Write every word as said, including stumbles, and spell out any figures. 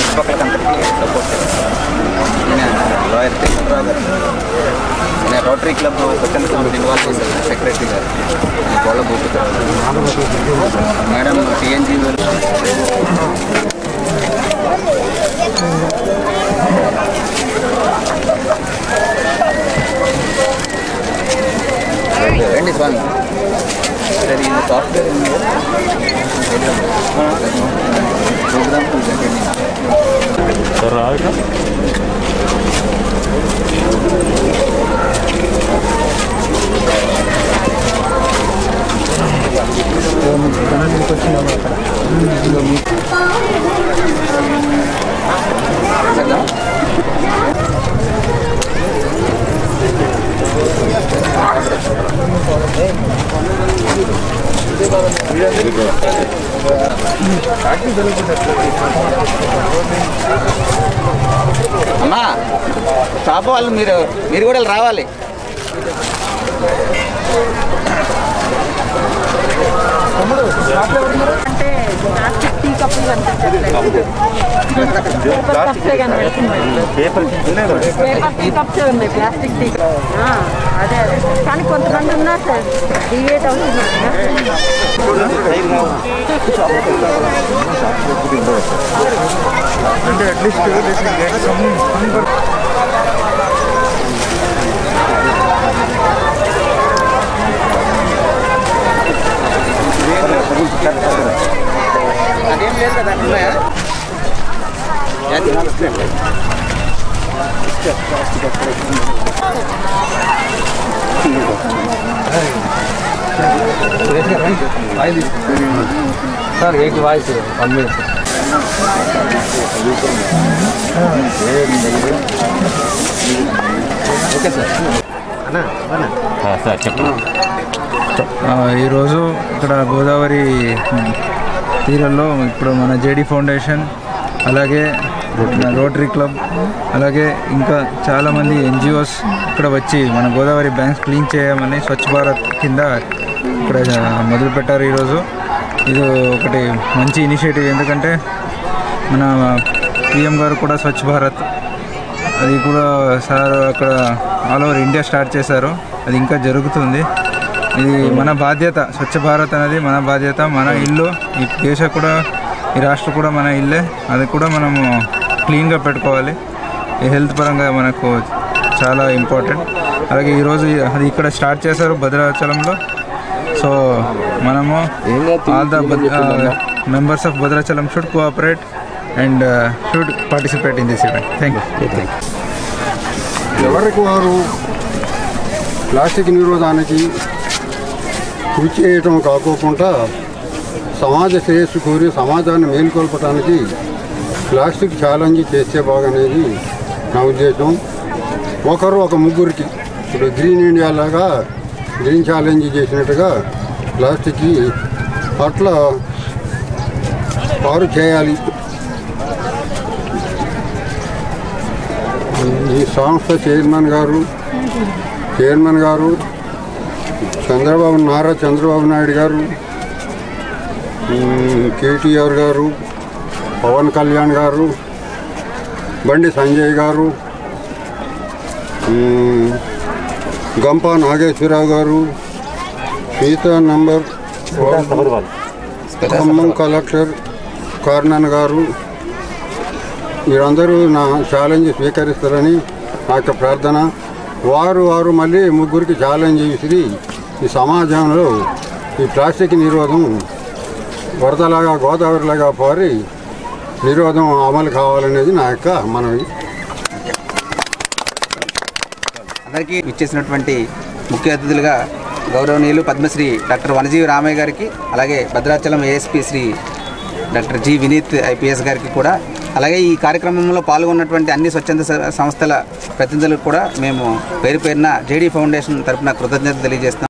చుట్టుపక్కల అందరికీ సపోర్ట్ చేస్తారు. లాయర్ తిరుమలరావు గారు, నేను రోటరీ క్లబ్ స్వచ్ఛంద సంస్థ ఇన్వాల్వ్ చేశాను, సెక్రటరీ గారు గోళ్ళ భూపతి మేడం, టీఎన్జీ రండి స్వామి. సరే ఇది సాఫ్ట్వేర్ ప్రోగ్రామ్ సార్ రాదు అమ్మా షాప్ వాళ్ళు మీరు మీరు కూడా రావాలి. అంటే ప్లాస్టిక్ టీ కప్పులు కనిపించట్లేదు, పేపర్ టీ కప్స్ ఉన్నాయి, ప్లాస్టిక్ టీ. అదే అదే కానీ కొంతమంది ఉన్నారు సార్ డివేట్ అవుతున్నారు. అంటే అట్లీస్ట్ అదేం లేదు కదా ఉన్నాయా? సార్ ఏంటి voice one minute okay sir. Sir చెప్పండి. ఈరోజు ఇక్కడ గోదావరి తీరంలో ఇప్పుడు మన జేడీ ఫౌండేషన్, అలాగే రోటరీ క్లబ్, అలాగే ఇంకా చాలామంది ఎన్జిఓస్ ఇక్కడ వచ్చి మన గోదావరి బ్యాంక్స్ క్లీన్ చేయమని స్వచ్ఛ భారత్ కింద ఇక్కడ మొదలుపెట్టారు. ఈరోజు ఇది ఒకటి మంచి ఇనిషియేటివ్, ఎందుకంటే మన పిఎం గారు కూడా స్వచ్ఛ భారత్ అది కూడా సార్ అక్కడ ఆల్ ఓవర్ ఇండియా స్టార్ట్ చేశారు, అది ఇంకా జరుగుతుంది. ఇది మన బాధ్యత, స్వచ్ఛ భారత్ అనేది మన బాధ్యత, మన ఇల్లు, ఈ దేశ కూడా ఈ రాష్ట్రం కూడా మన ఇల్లే, అది కూడా మనము క్లీన్గా పెట్టుకోవాలి. ఈ హెల్త్ పరంగా మనకు చాలా ఇంపార్టెంట్. అలాగే ఈరోజు అది ఇక్కడ స్టార్ట్ చేశారు భద్రాచలంలో. సో మనము all the members of Bhadrachalam should cooperate and should participate in this event. Thank you. ఎవరికి వారు ప్లాస్టిక్ నిరోధానికి కృషి చేయటం కాకోకుండా సమాజ శ్రేయస్సు కోరి సమాజాన్ని మేలుకొల్పడానికి ప్లాస్టిక్ ఛాలెంజ్ చేస్తే బాగనేది నా ఉద్దేశం. ఒకరు ఒక ముగ్గురికి ఇప్పుడు గ్రీన్ ఇండియా లాగా గ్రీన్ ఛాలెంజ్ చేసినట్టుగా ప్లాస్టిక్కి అట్లా వారు చేయాలి. ఈ సంస్థ చైర్మన్ గారు చైర్మన్ గారు చంద్రబాబు నారా చంద్రబాబు నాయుడు గారు, కేటీఆర్ గారు, పవన్ కళ్యాణ్ గారు, బండి సంజయ్ గారు, గంపా నాగేశ్వరరావు గారు, మిగతా నంబర్ ఖమ్మం కలెక్టర్ కార్నన్ గారు, వీరందరూ నా ఛాలెంజ్ స్వీకరిస్తారని నా యొక్క ప్రార్థన. వారు వారు మళ్ళీ ముగ్గురికి ఛాలెంజ్ విసిరి ఈ సమాజంలో ఈ ప్లాస్టిక్ నిరోధం వరదలాగా గోదావరిలాగా పారి నిరోధం అమలు కావాలనేది నా యొక్క మనవి. అందరికీ ఇచ్చేసినటువంటి ముఖ్య అతిథులుగా గౌరవనీయులు పద్మశ్రీ డాక్టర్ వనజీవి రామయ్య గారికి, అలాగే Bhadrachalam ASP Shri doctor G Vineeth IPS గారికి కూడా, అలాగే ఈ కార్యక్రమంలో పాల్గొన్నటువంటి అన్ని స్వచ్ఛంద సంస్థల ప్రతినిధులకు కూడా మేము పేరు పేరున జేడీ ఫౌండేషన్ తరఫున కృతజ్ఞతలు తెలియజేస్తాం.